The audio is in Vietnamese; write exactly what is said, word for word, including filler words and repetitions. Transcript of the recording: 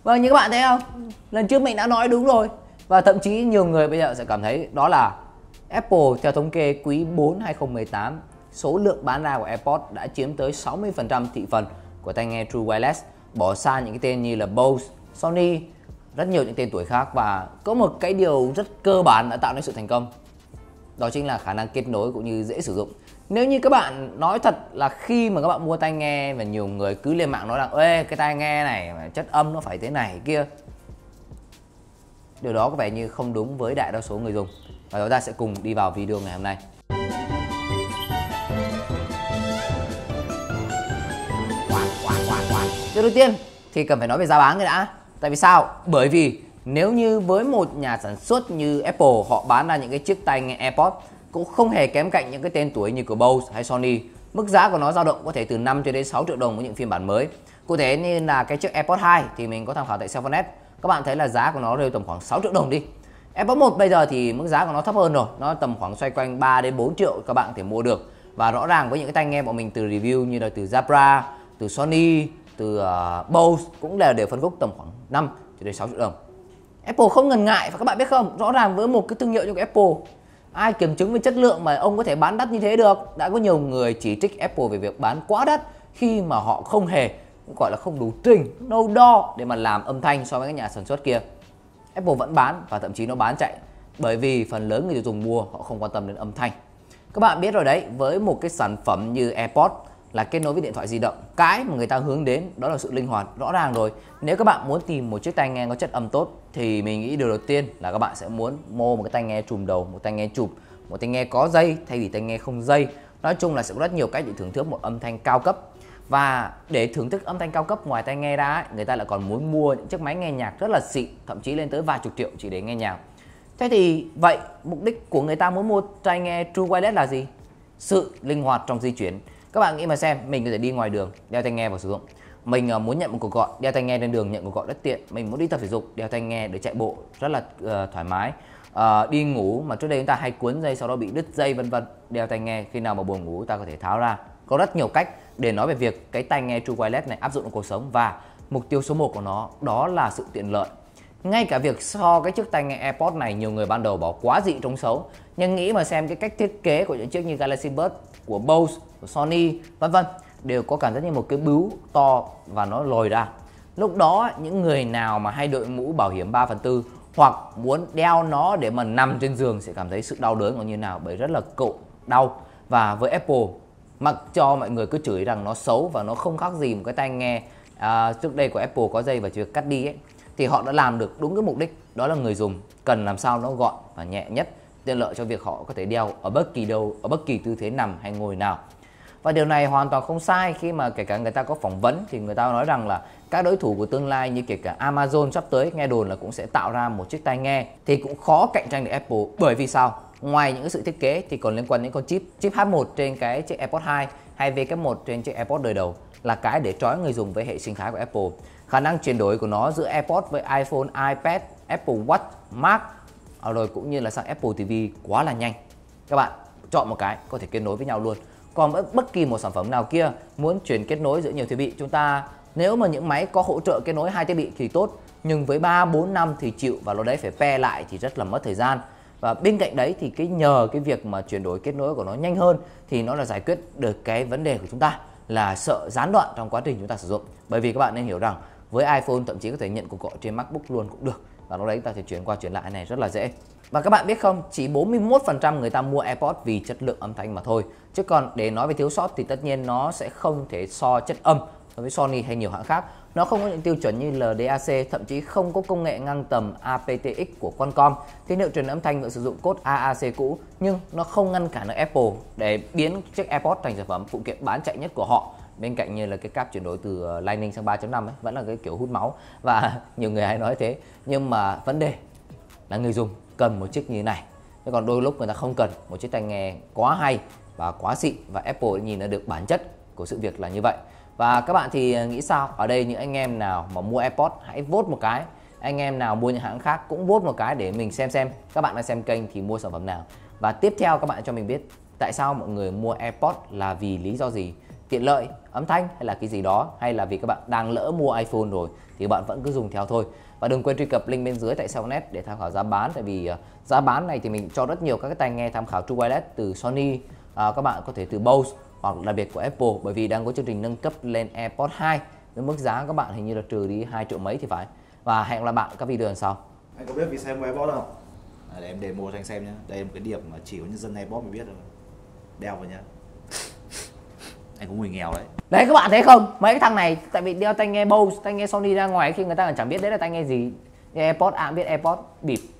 Vâng, như các bạn thấy không, lần trước mình đã nói đúng rồi. Và thậm chí nhiều người bây giờ sẽ cảm thấy đó là Apple theo thống kê quý bốn hai không một tám, số lượng bán ra của AirPods đã chiếm tới sáu mươi phần trăm thị phần của tai nghe True Wireless, bỏ xa những cái tên như là Bose, Sony, rất nhiều những tên tuổi khác. Và có một cái điều rất cơ bản đã tạo nên sự thành công, đó chính là khả năng kết nối cũng như dễ sử dụng. Nếu như các bạn nói thật là khi mà các bạn mua tai nghe và nhiều người cứ lên mạng nói rằng ê cái tai nghe này chất âm nó phải thế này kia, điều đó có vẻ như không đúng với đại đa số người dùng. Và chúng ta sẽ cùng đi vào video ngày hôm nay. Điều đầu tiên thì cần phải nói về giá bán cái đã. Tại vì sao? Bởi vì nếu như với một nhà sản xuất như Apple, họ bán ra những cái chiếc tai nghe AirPods cũng không hề kém cạnh những cái tên tuổi như của Bose hay Sony. Mức giá của nó dao động có thể từ năm cho đến sáu triệu đồng với những phiên bản mới. Cụ thể như là cái chiếc AirPods hai thì mình có tham khảo tại Cellphone Net. Các bạn thấy là giá của nó rơi tầm khoảng sáu triệu đồng đi. AirPods một bây giờ thì mức giá của nó thấp hơn rồi, nó tầm khoảng xoay quanh ba đến bốn triệu các bạn có thể mua được. Và rõ ràng với những cái tai nghe bọn mình từ review như là từ Jabra, từ Sony, từ uh, Bose cũng đều đều phân khúc tầm khoảng năm cho đến sáu triệu đồng. Apple không ngần ngại, và các bạn biết không, rõ ràng với một cái thương hiệu như của Apple, ai kiểm chứng về chất lượng mà ông có thể bán đắt như thế được. Đã có nhiều người chỉ trích Apple về việc bán quá đắt khi mà họ không hề, gọi là không đủ trình, đâu đo để mà làm âm thanh so với các nhà sản xuất kia. Apple vẫn bán và thậm chí nó bán chạy, bởi vì phần lớn người tiêu dùng mua họ không quan tâm đến âm thanh. Các bạn biết rồi đấy, với một cái sản phẩm như AirPods là kết nối với điện thoại di động, cái mà người ta hướng đến đó là sự linh hoạt. Rõ ràng rồi, nếu các bạn muốn tìm một chiếc tai nghe có chất âm tốt thì mình nghĩ điều đầu tiên là các bạn sẽ muốn mua một cái tai nghe trùm đầu, một tai nghe chụp, một tai nghe có dây thay vì tai nghe không dây. Nói chung là sẽ có rất nhiều cách để thưởng thức một âm thanh cao cấp. Và để thưởng thức âm thanh cao cấp ngoài tai nghe ra, người ta lại còn muốn mua những chiếc máy nghe nhạc rất là xịn, thậm chí lên tới vài chục triệu chỉ để nghe nhạc. Thế thì vậy mục đích của người ta muốn mua tai nghe True Wireless là gì? Sự linh hoạt trong di chuyển. Các bạn nghĩ mà xem, mình có thể đi ngoài đường đeo tai nghe vào sử dụng. Mình muốn nhận một cuộc gọi, đeo tai nghe lên đường nhận cuộc gọi rất tiện. Mình muốn đi tập thể dục, đeo tai nghe để chạy bộ rất là uh, thoải mái. Uh, đi ngủ mà trước đây chúng ta hay cuốn dây sau đó bị đứt dây vân vân, đeo tai nghe khi nào mà buồn ngủ ta có thể tháo ra. Có rất nhiều cách để nói về việc cái tai nghe True Wireless này áp dụng trong cuộc sống, và mục tiêu số một của nó đó là sự tiện lợi. Ngay cả việc so cái chiếc tai nghe AirPods này, nhiều người ban đầu bảo quá dị trông xấu, nhưng nghĩ mà xem cái cách thiết kế của những chiếc như Galaxy Buds của Bose, của Sony vân vân đều có cảm giác như một cái bướu to và nó lồi ra. Lúc đó những người nào mà hay đội mũ bảo hiểm ba phần tư hoặc muốn đeo nó để mà nằm trên giường sẽ cảm thấy sự đau đớn như nào, bởi rất là cộ đau. Và với Apple, mặc cho mọi người cứ chửi rằng nó xấu và nó không khác gì một cái tai nghe à, trước đây của Apple có dây và chỉ việc cắt đi ấy, thì họ đã làm được đúng cái mục đích, đó là người dùng cần làm sao nó gọn và nhẹ nhất, tiện lợi cho việc họ có thể đeo ở bất kỳ đâu, ở bất kỳ tư thế nằm hay ngồi nào. Và điều này hoàn toàn không sai, khi mà kể cả người ta có phỏng vấn thì người ta nói rằng là các đối thủ của tương lai như kể cả Amazon sắp tới nghe đồn là cũng sẽ tạo ra một chiếc tai nghe, thì cũng khó cạnh tranh được Apple. Bởi vì sao? Ngoài những cái sự thiết kế thì còn liên quan đến con chip chip H một trên cái chiếc AirPods hai hay W một trên chiếc AirPods đời đầu, là cái để trói người dùng với hệ sinh thái của Apple. Khả năng chuyển đổi của nó giữa AirPods với iPhone, iPad, Apple Watch, Mac rồi cũng như là sang Apple ti vi quá là nhanh. Các bạn chọn một cái có thể kết nối với nhau luôn. Còn bất kỳ một sản phẩm nào kia muốn chuyển kết nối giữa nhiều thiết bị, chúng ta nếu mà những máy có hỗ trợ kết nối hai thiết bị thì tốt, nhưng với ba, bốn năm thì chịu, và lúc đấy phải pair lại thì rất là mất thời gian. Và bên cạnh đấy thì cái nhờ cái việc mà chuyển đổi kết nối của nó nhanh hơn thì nó là giải quyết được cái vấn đề của chúng ta là sợ gián đoạn trong quá trình chúng ta sử dụng. Bởi vì các bạn nên hiểu rằng với iPhone thậm chí có thể nhận cuộc gọi trên MacBook luôn cũng được, và lúc đấy ta thể chuyển qua chuyển lại này rất là dễ. Và các bạn biết không, chỉ bốn mươi mốt phần trăm người ta mua AirPods vì chất lượng âm thanh mà thôi. Chứ còn để nói về thiếu sót thì tất nhiên nó sẽ không thể so chất âm với Sony hay nhiều hãng khác. Nó không có những tiêu chuẩn như L D A C, thậm chí không có công nghệ ngang tầm A P T X của Qualcomm. Tín hiệu truyền âm thanh vẫn sử dụng cốt A A C cũ, nhưng nó không ngăn cản được Apple để biến chiếc AirPods thành sản phẩm phụ kiện bán chạy nhất của họ. Bên cạnh như là cái cáp chuyển đổi từ Lightning sang ba chấm năm ấy, vẫn là cái kiểu hút máu, và nhiều người hay nói thế. Nhưng mà vấn đề là người dùng cần một chiếc như thế này, chứ còn đôi lúc người ta không cần một chiếc tai nghe quá hay và quá xịn, và Apple nhìn ra được bản chất của sự việc là như vậy. Và các bạn thì nghĩ sao? Ở đây những anh em nào mà mua AirPods hãy vote một cái, anh em nào mua những hãng khác cũng vote một cái để mình xem xem các bạn đang xem kênh thì mua sản phẩm nào. Và tiếp theo các bạn cho mình biết tại sao mọi người mua AirPods là vì lý do gì, tiện lợi, âm thanh hay là cái gì đó, hay là vì các bạn đang lỡ mua iPhone rồi thì bạn vẫn cứ dùng theo thôi. Và đừng quên truy cập link bên dưới tại Xiaomi net để tham khảo giá bán, tại vì uh, giá bán này thì mình cho rất nhiều các cái tai nghe tham khảo True Wireless từ Sony, uh, các bạn có thể từ Bose hoặc đặc biệt của Apple, bởi vì đang có chương trình nâng cấp lên AirPods hai với mức giá các bạn hình như là trừ đi hai triệu mấy thì phải. Và hẹn gặp lại bạn ở các video lần sau. Anh có biết vì sao em mua AirPods không? À, để em demo cho anh xem nhé. Đây là một cái điểm mà chỉ có nhân dân AirPods mới biết rồi. Đeo vào nhá. Anh cũng người nghèo đấy. Đấy các bạn thấy không? Mấy cái thằng này tại vì đeo tai nghe Bose, tai nghe Sony ra ngoài khi người ta còn chẳng biết đấy là tai nghe gì. AirPods, à biết AirPods bịp.